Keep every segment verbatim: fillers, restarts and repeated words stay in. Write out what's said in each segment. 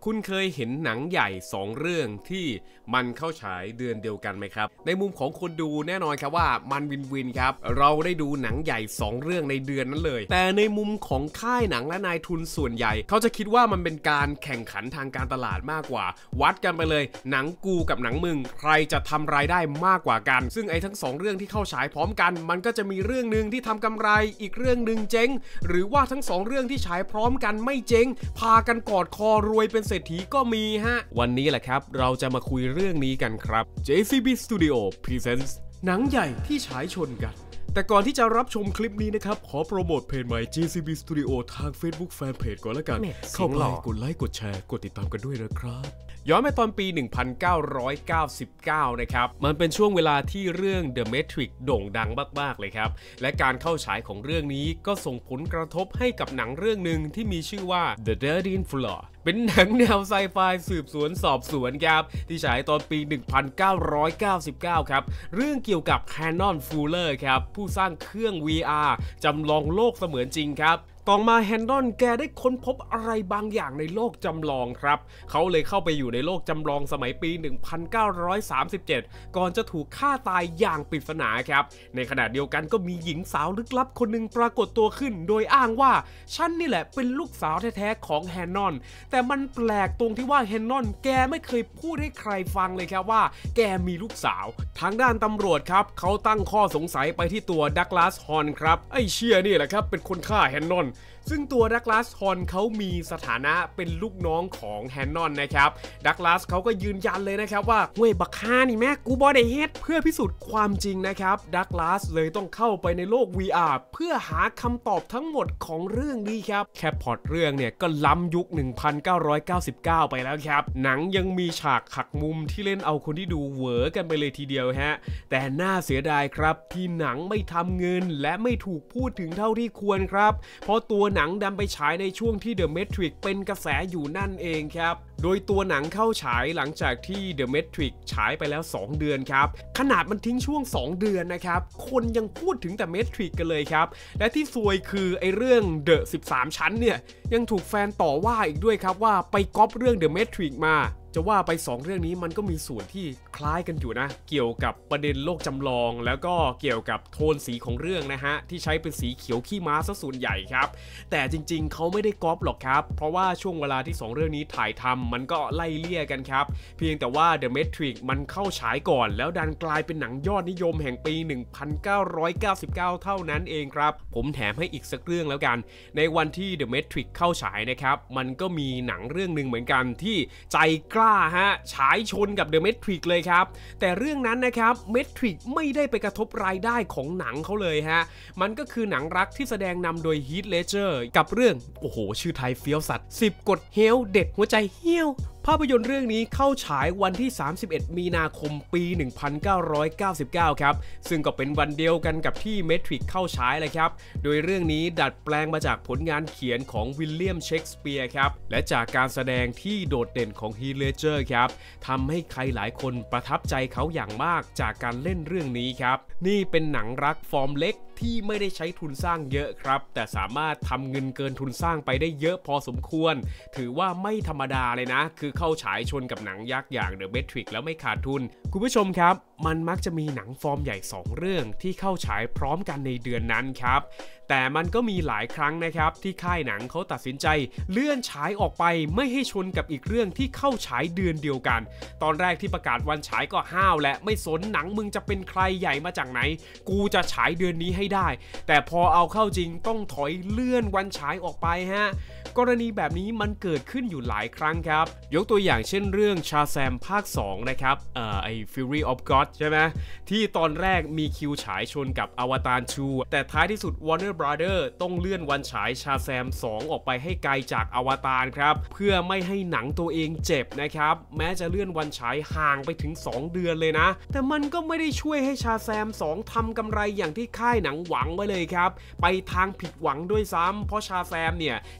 คุณเคยเห็นหนังใหญ่สองเรื่องที่มันเข้าฉายเดือนเดียวกันไหมครับในมุมของคนดูแน่นอนครับว่ามันวินวินครับเราได้ดูหนังใหญ่สองเรื่องในเดือนนั้นเลยแต่ในมุมของค่ายหนังและนายทุนส่วนใหญ่เขาจะคิดว่ามันเป็นการแข่งขันทางการตลาดมากกว่าวัดกันไปเลยหนังกูกับหนังมึงใครจะทำรายได้มากกว่ากันซึ่งไอ้ทั้งสองเรื่องที่เข้าฉายพร้อมกันมันก็จะมีเรื่องนึงที่ทำกำไรอีกเรื่องนึงเจ๊งหรือว่าทั้งสองเรื่องที่ฉายพร้อมกันไม่เจ๊งพากันกอดคอรวยเป็นเศรษฐีก็มีฮะวันนี้แหละครับเราจะมาคุยเรื่องนี้กันครับ เจ ซี บี Studio Presents หนังใหญ่ที่ฉายชนกันแต่ก่อนที่จะรับชมคลิปนี้นะครับขอโปรโมทเพจใหม่ เจ ซี บี Studio ทาง Facebook Fanpage ก่อนแล้วกันเข้าไปกดไลค์กดแชร์กดติดตามกันด้วยนะครับย้อนไปตอนปีหนึ่งพันเก้าร้อยเก้าสิบเก้านะครับมันเป็นช่วงเวลาที่เรื่อง The Matrix โด่งดังมากๆเลยครับและการเข้าฉายของเรื่องนี้ก็ส่งผลกระทบให้กับหนังเรื่องหนึ่งที่มีชื่อว่า The thirteenth Floor เป็นหนังแนวไซไฟสืบสวนสอบสวนครับที่ฉายตอนปีหนึ่งพันเก้าร้อยเก้าสิบเก้าครับเรื่องเกี่ยวกับ Canon Fuller ครับผู้สร้างเครื่อง วี อาร์ จำลองโลกเสมือนจริงครับต่อมาแฮนดอนแกได้ค้นพบอะไรบางอย่างในโลกจำลองครับเขาเลยเข้าไปอยู่ในโลกจำลองสมัยปีหนึ่งพันเก้าร้อยสามสิบเจ็ดก่อนจะถูกฆ่าตายอย่างปริศนาครับในขณะเดียวกันก็มีหญิงสาวลึกลับคนหนึ่งปรากฏตัวขึ้นโดยอ้างว่าฉันนี่แหละเป็นลูกสาวแท้ๆของแฮนดอนแต่มันแปลกตรงที่ว่าแฮนดอนแกไม่เคยพูดให้ใครฟังเลยครับว่าแกมีลูกสาวทางด้านตำรวจครับเขาตั้งข้อสงสัยไปที่ตัวดักลาสฮอนครับไอ้เชี่ยนี่แหละครับเป็นคนฆ่าแฮนดอนซึ่งตัวดักลาสฮอนเขามีสถานะเป็นลูกน้องของแฮนนอนนะครับดักลาสเขาก็ยืนยันเลยนะครับว่าเว้ยบักฮานี่แม่กูบอได้เฮ็ดเพื่อพิสูจน์ความจริงนะครับดักลาสเลยต้องเข้าไปในโลก วี อาร์ เพื่อหาคำตอบทั้งหมดของเรื่องนี้ครับแค่พล็อตเรื่องเนี่ยก็ล้ำยุคหนึ่งพันเก้าร้อยเก้าสิบเก้าไปแล้วครับหนังยังมีฉากหักมุมที่เล่นเอาคนที่ดูเหวอกันไปเลยทีเดียวฮะแต่น่าเสียดายครับที่หนังไม่ทำเงินและไม่ถูกพูดถึงเท่าที่ควรครับเพราะตัวหนังดันไปฉายในช่วงที่ The Matrix เป็นกระแสอยู่นั่นเองครับโดยตัวหนังเข้าฉายหลังจากที่ The Matrix ฉายไปแล้วสองเดือนครับขนาดมันทิ้งช่วงสองเดือนนะครับคนยังพูดถึงแต่ Matrix กันเลยครับและที่ซวยคือไอเรื่อง The สิบสามชั้นเนี่ยยังถูกแฟนต่อว่าอีกด้วยครับว่าไปก๊อปเรื่อง The Matrix มาจะว่าไปสองเรื่องนี้มันก็มีส่วนที่คล้ายกันอยู่นะเกี่ยวกับประเด็นโลกจำลองแล้วก็เกี่ยวกับโทนสีของเรื่องนะฮะที่ใช้เป็นสีเขียวขี้ม้าซะส่วนใหญ่ครับแต่จริงๆเขาไม่ได้ก๊อปหรอกครับเพราะว่าช่วงเวลาที่สองเรื่องนี้ถ่ายทำมันก็ไล่เลี่ยกันครับเพียงแต่ว่า The Matrix มันเข้าฉายก่อนแล้วดันกลายเป็นหนังยอดนิยมแห่งปีหนึ่งพันเก้าร้อยเก้าสิบเก้าเท่านั้นเองครับผมแถมให้อีกสักเรื่องแล้วกันในวันที่ The Matrix เข้าฉายนะครับมันก็มีหนังเรื่องนึงเหมือนกันที่ใจกล้าฮะฉายชนกับ The Matrix เลยครับแต่เรื่องนั้นนะครับ Matrix ไม่ได้ไปกระทบรายได้ของหนังเขาเลยฮะมันก็คือหนังรักที่แสดงนำโดย Heath Ledger กับเรื่องโอ้โหชื่อไทยเฟี้ยวสัตว์สิบกฎเฮลเด็ดหัวใจเหี้ยวภาพยนตร์เรื่องนี้เข้าฉายวันที่สามสิบเอ็ดมีนาคมปีหนึ่งพันเก้าร้อยเก้าสิบเก้าครับซึ่งก็เป็นวันเดียวกันกับที่ Matrix เข้าฉายเลยครับโดยเรื่องนี้ดัดแปลงมาจากผลงานเขียนของวิลเลียมเชกสเปียร์ครับและจากการแสดงที่โดดเด่นของ Heath Ledger ครับทำให้ใครหลายคนประทับใจเขาอย่างมากจากการเล่นเรื่องนี้ครับนี่เป็นหนังรักฟอร์มเล็กที่ไม่ได้ใช้ทุนสร้างเยอะครับแต่สามารถทำเงินเกินทุนสร้างไปได้เยอะพอสมควรถือว่าไม่ธรรมดาเลยนะคือเข้าฉายชนกับหนังยักษ์อย่าง The Matrix แล้วไม่ขาดทุนคุณผู้ชมครับมันมักจะมีหนังฟอร์มใหญ่สองเรื่องที่เข้าฉายพร้อมกันในเดือนนั้นครับแต่มันก็มีหลายครั้งนะครับที่ค่ายหนังเขาตัดสินใจเลื่อนฉายออกไปไม่ให้ชนกับอีกเรื่องที่เข้าฉายเดือนเดียวกันตอนแรกที่ประกาศวันฉายก็ห้าวและไม่สนหนังมึงจะเป็นใครใหญ่มาจากไหนกูจะฉายเดือนนี้ให้ได้แต่พอเอาเข้าจริงต้องถอยเลื่อนวันฉายออกไปฮะกรณีแบบนี้มันเกิดขึ้นอยู่หลายครั้งครับยกตัวอย่างเช่นเรื่องชาแซมภาคสองนะครับเอ่อไอ้ Fury of God ใช่ไหมที่ตอนแรกมีคิวฉายชนกับอวตารทูแต่ท้ายที่สุด Warner Brother ต้องเลื่อนวันฉายชาแซมสองออกไปให้ไกลจากอวตารครับเพื่อไม่ให้หนังตัวเองเจ็บนะครับแม้จะเลื่อนวันฉายห่างไปถึงสองเดือนเลยนะแต่มันก็ไม่ได้ช่วยให้ชาแซมสองทำกำไรอย่างที่ค่ายหนังหวังไว้เลยครับไปทางผิดหวังด้วยซ้ำเพราะชาแซมเนี่ยใช้งบ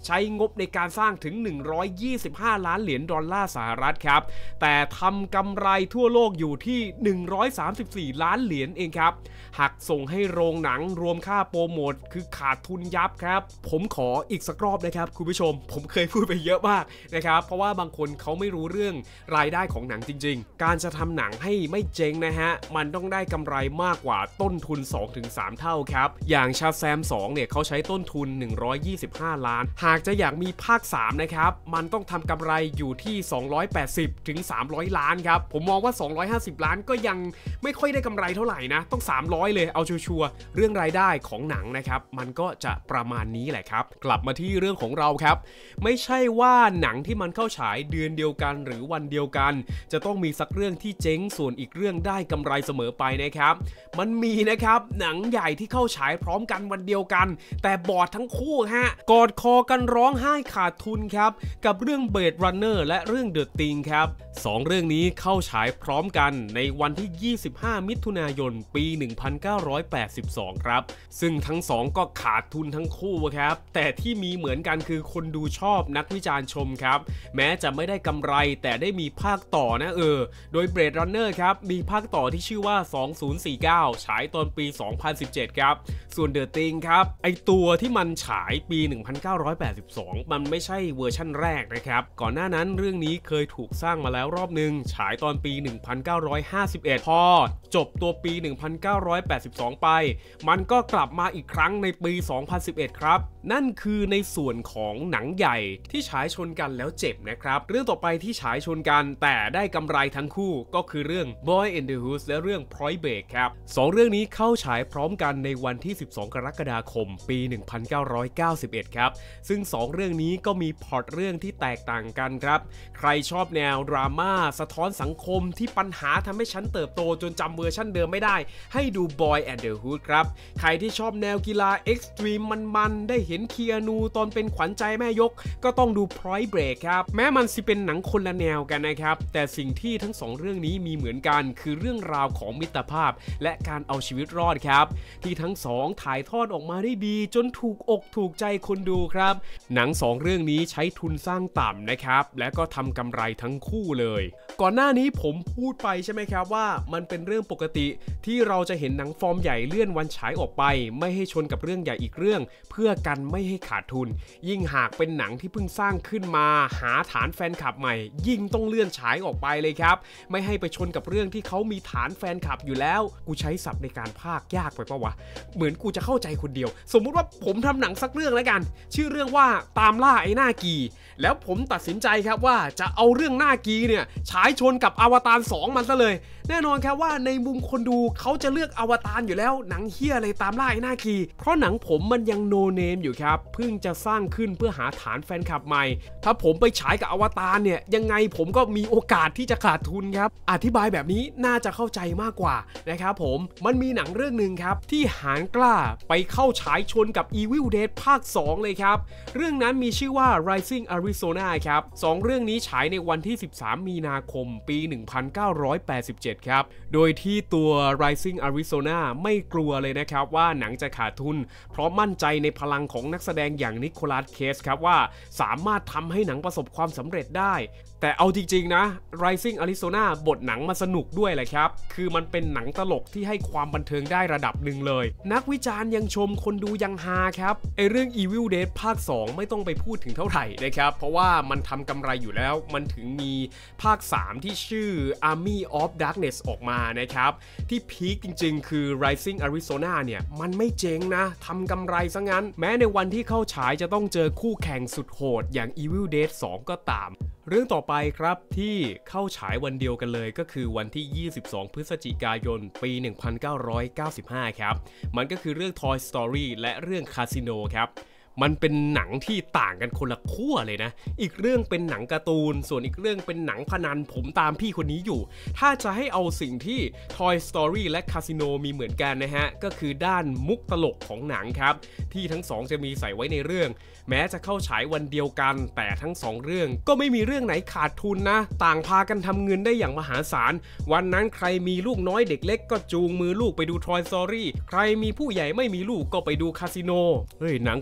บในการสร้างถึงหนึ่งร้อยยี่สิบห้าล้านเหรียญดอลลาร์สหรัฐครับแต่ทำกำไรทั่วโลกอยู่ที่หนึ่งร้อยสามสิบสี่ล้านเหรียญเองครับหักส่งให้โรงหนังรวมค่าโปรโมทคือขาดทุนยับครับผมขออีกสักรอบนะครับคุณผู้ชมผมเคยพูดไปเยอะมากนะครับเพราะว่าบางคนเขาไม่รู้เรื่องรายได้ของหนังจริงๆการจะทำหนังให้ไม่เจ๊งนะฮะมันต้องได้กำไรมากกว่าต้นทุน สองถึงสาม เท่าครับอย่างชาแซมสองเนี่ยเขาใช้ต้นทุนหนึ่งร้อยยี่สิบห้าล้านหากจะอยากมีภาคสามนะครับมันต้องทำกำไรอยู่ที่สองร้อยแปดสิบถึงสามร้อยล้านครับผมมองว่าสองร้อยห้าสิบล้านก็ยังไม่ค่อยได้กำไรเท่าไหร่นะต้องสามร้อยเลยเอาชัวร์ๆเรื่องรายได้ของหนังนะครับมันก็จะประมาณนี้แหละครับกลับมาที่เรื่องของเราครับไม่ใช่ว่าหนังที่มันเข้าฉายเดือนเดียวกันหรือวันเดียวกันจะต้องมีสักเรื่องที่เจ๊งส่วนอีกเรื่องได้กำไรเสมอไปนะครับมันมีนะครับหนังใหญ่ที่เข้าฉายพร้อมกันวันเดียวกันแต่บอดทั้งคู่ฮะกอดคอกันร้องไห้ขาดทุนครับกับเรื่อง Blade Runner และเรื่อง The Thing ครับสองเรื่องนี้เข้าฉายพร้อมกันในวันที่ยี่สิบห้ามิถุนายนปีหนึ่งพันเก้าร้อยแปดสิบสองครับซึ่งทั้งสองก็ขาดทุนทั้งคู่ครับแต่ที่มีเหมือนกันคือคนดูชอบนักวิจารณ์ชมครับแม้จะไม่ได้กำไรแต่ได้มีภาคต่อนะเออโดย Blade Runner ครับมีภาคต่อที่ชื่อว่าสองพันสี่สิบเก้าฉายตอนปีสองพันสิบเจ็ดครับส่วน The Thing ครับไอตัวที่มันฉายปีหนึ่งพันเก้าร้อยแปดสิบสองมันไม่ใช่เวอร์ชั่นแรกนะครับก่อนหน้านั้นเรื่องนี้เคยถูกสร้างมาแล้วรอบนึงฉายตอนปีหนึ่งพันเก้าร้อยห้าสิบเอ็ดพอจบตัวปีหนึ่งพันเก้าร้อยแปดสิบสองไปมันก็กลับมาอีกครั้งในปีสองพันสิบเอ็ดครับนั่นคือในส่วนของหนังใหญ่ที่ฉายชนกันแล้วเจ็บนะครับเรื่องต่อไปที่ฉายชนกันแต่ได้กำไรทั้งคู่ก็คือเรื่อง Boy and the Hood และเรื่อง Point Break ครับสองเรื่องนี้เข้าฉายพร้อมกันในวันที่สิบสองกรกฎาคมปีหนึ่งพันเก้าร้อยเก้าสิบเอ็ดครับซึ่งสองเรื่องนี้ก็มีพล็อตเรื่องที่แตกต่างกันครับใครชอบแนวดราม่าสะท้อนสังคมที่ปัญหาทำให้ฉันเติบโตจนจำเวอร์ชั่นเดิมไม่ได้ให้ดู Boy and the Hood ครับใครที่ชอบแนวกีฬาเอ็กซ์ตรีมมันๆได้เห็นเคียนูตอนเป็นขวัญใจแม่ยกก็ต้องดู Point Break ครับแม้มันสิเป็นหนังคนละแนวกันนะครับแต่สิ่งที่ทั้งสองเรื่องนี้มีเหมือนกันคือเรื่องราวของมิตรภาพและการเอาชีวิตรอดครับที่ทั้งสองถ่ายทอดออกมาได้ดีจนถูกอกถูกใจคนดูครับหนังสองเรื่องนี้ใช้ทุนสร้างต่ำนะครับและก็ทำกำไรทั้งคู่เลยก่อนหน้านี้ผมพูดไปใช่ไหมครับว่ามันเป็นเรื่องปกติที่เราจะเห็นหนังฟอร์มใหญ่เลื่อนวันฉายออกไปไม่ให้ชนกับเรื่องใหญ่อีกเรื่องเพื่อกันไม่ให้ขาดทุนยิ่งหากเป็นหนังที่เพิ่งสร้างขึ้นมาหาฐานแฟนคลับใหม่ยิ่งต้องเลื่อนฉายออกไปเลยครับไม่ให้ไปชนกับเรื่องที่เขามีฐานแฟนคลับอยู่แล้วกูใช้ศัพท์ในการพากย์ยากไปปะวะเหมือนกูจะเข้าใจคนเดียวสมมุติว่าผมทำหนังสักเรื่องแล้วกันชื่อเรื่องว่าตามล่าไอ้หน้ากีแล้วผมตัดสินใจครับว่าจะเอาเรื่องหน้ากีเนี่ยฉายชนกับอวตารสองมันซะเลยแน่นอนครับว่าในมุมคนดูเขาจะเลือกอวตารอยู่แล้วหนังเหี้ยอะไรตามล่าไอ้หน้ากีเพราะหนังผมมันยังโนเนมอยู่ครับเพิ่งจะสร้างขึ้นเพื่อหาฐานแฟนคลับใหม่ถ้าผมไปฉายกับอวตารเนี่ยยังไงผมก็มีโอกาสที่จะขาดทุนครับอธิบายแบบนี้น่าจะเข้าใจมากกว่านะครับผมมันมีหนังเรื่องหนึ่งครับที่หาญกล้าไปเข้าฉายชนกับ Evil Dead ภาคสองเลยครับเรื่องนั้นมีชื่อว่า Rising Arizona ครับสองเรื่องนี้ฉายในวันที่สิบสามมีนาคมปีหนึ่งพันเก้าร้อยแปดสิบเจ็ดครับโดยที่ตัว Rising Arizona ไม่กลัวเลยนะครับว่าหนังจะขาดทุนเพราะมั่นใจในพลังของนักแสดงอย่างนิโคลัส เคจครับว่าสามารถทำให้หนังประสบความสำเร็จได้แต่เอาจริงๆนะ Rising Arizona บทหนังมันสนุกด้วยแหละครับคือมันเป็นหนังตลกที่ให้ความบันเทิงได้ระดับหนึ่งเลยนักวิจารณ์ยังชมคนดูยังฮาครับไอเรื่อง Evil Dead ภาคสองไม่ต้องไปพูดถึงเท่าไหร่นะครับเพราะว่ามันทำกำไรอยู่แล้วมันถึงมีภาคสามที่ชื่อ Army of Darkness ออกมานะครับที่พีคจริงๆคือ Rising Arizona เนี่ยมันไม่เจ๊งนะทำกำไรซะงั้นแม้ในวันที่เข้าฉายจะต้องเจอคู่แข่งสุดโหดอย่าง Evil Dead สองก็ตามเรื่องต่อไปครับที่เข้าฉายวันเดียวกันเลยก็คือวันที่ยี่สิบสองพฤศจิกายนปีหนึ่งพันเก้าร้อยเก้าสิบห้าครับมันก็คือเรื่อง Toy Story และเรื่อง Casino ครับมันเป็นหนังที่ต่างกันคนละขั้วเลยนะอีกเรื่องเป็นหนังการ์ตูนส่วนอีกเรื่องเป็นหนังพนันผมตามพี่คนนี้อยู่ถ้าจะให้เอาสิ่งที่ Toy Story และ Casino มีเหมือนกันนะฮะก็คือด้านมุกตลกของหนังครับที่ทั้งสองจะมีใส่ไว้ในเรื่องแม้จะเข้าฉายวันเดียวกันแต่ทั้งสองเรื่องก็ไม่มีเรื่องไหนขาดทุนนะต่างพากันทำเงินได้อย่างมหาศาลวันนั้นใครมีลูกน้อยเด็กเล็กก็จูงมือลูกไปดู Toy Story ใครมีผู้ใหญ่ไม่มีลูกก็ไปดู Casino เฮ้ยหนังของคู่ก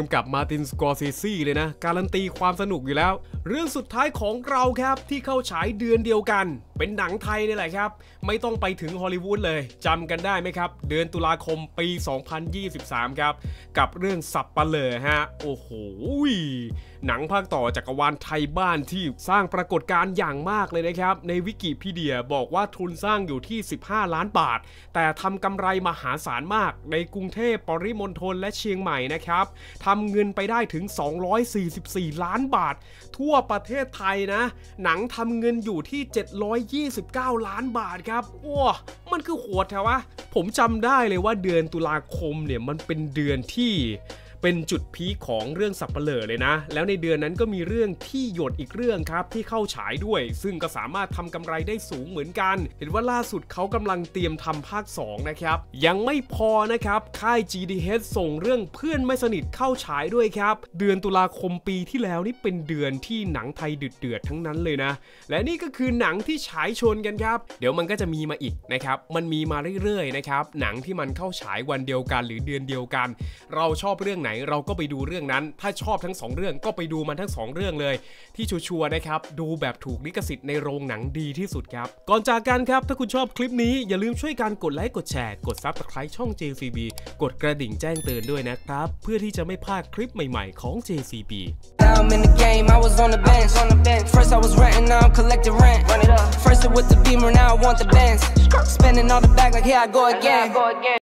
ำกับมาร์ติน สกอร์เซซีเลยนะการันตีความสนุกอยู่แล้วเรื่องสุดท้ายของเราครับที่เข้าฉายเดือนเดียวกันเป็นหนังไทยนี่แหละครับไม่ต้องไปถึงฮอลลีวูดเลยจำกันได้ไหมครับเดือนตุลาคมปีสองพันยี่สิบสามครับกับเรื่องสับปะเหร่อฮะโอ้โหหนังภาคต่อจักรวาลไทยบ้านที่สร้างปรากฏการณ์อย่างมากเลยนะครับในวิกิพีเดียบอกว่าทุนสร้างอยู่ที่สิบห้าล้านบาทแต่ทำกำไรมหาศาลมากในกรุงเทพปริมณฑลและเชียงใหม่นะครับทำเงินไปได้ถึงสองร้อยสี่สิบสี่ล้านบาททั่วประเทศไทยนะหนังทำเงินอยู่ที่เจ็ดร้อยยี่สิบเก้าล้านบาทครับว้ามันคือโหดแถวะผมจำได้เลยว่าเดือนตุลาคมเนี่ยมันเป็นเดือนที่เป็นจุดพีคของเรื่องสับปะเหร่อเลยนะแล้วในเดือนนั้นก็มีเรื่องที่หยดอีกเรื่องครับที่เข้าฉายด้วยซึ่งก็สามารถทำกำไรได้สูงเหมือนกันเห็นว่าล่าสุดเขากำลังเตรียมทำภาคสองนะครับยังไม่พอนะครับค่าย จี ดี เอช ส่งเรื่องเพื่อนไม่สนิทเข้าฉายด้วยครับเดือนตุลาคมปีที่แล้วนี่เป็นเดือนที่หนังไทยเดือดๆทั้งนั้นเลยนะและนี่ก็คือหนังที่ฉายชนกันครับเดี๋ยวมันก็จะมีมาอีกนะครับมันมีมาเรื่อยๆนะครับหนังที่มันเข้าฉายวันเดียวกันหรือเดือนเดียวกันเราชอบเรื่องไหนเราก็ไปดูเรื่องนั้นถ้าชอบทั้งสองเรื่องก็ไปดูมันทั้งสองเรื่องเลยที่ชัวร์ๆนะครับดูแบบถูกลิขสิทธิ์ในโรงหนังดีที่สุดครับก่อนจากกันครับถ้าคุณชอบคลิปนี้อย่าลืมช่วยกันกดไลค์กดแชร์กด ซับสไครบ์ ช่อง เจ ซี บี กดกระดิ่งแจ้งเตือนด้วยนะครับเพื่อที่จะไม่พลาดคลิปใหม่ๆของ เจ ซี บี I'm in the game, I was on the bench. First I was renting, now I'm collecting rent. First it with the Beamer, now I want the Benz. Spending all the back like here I go again.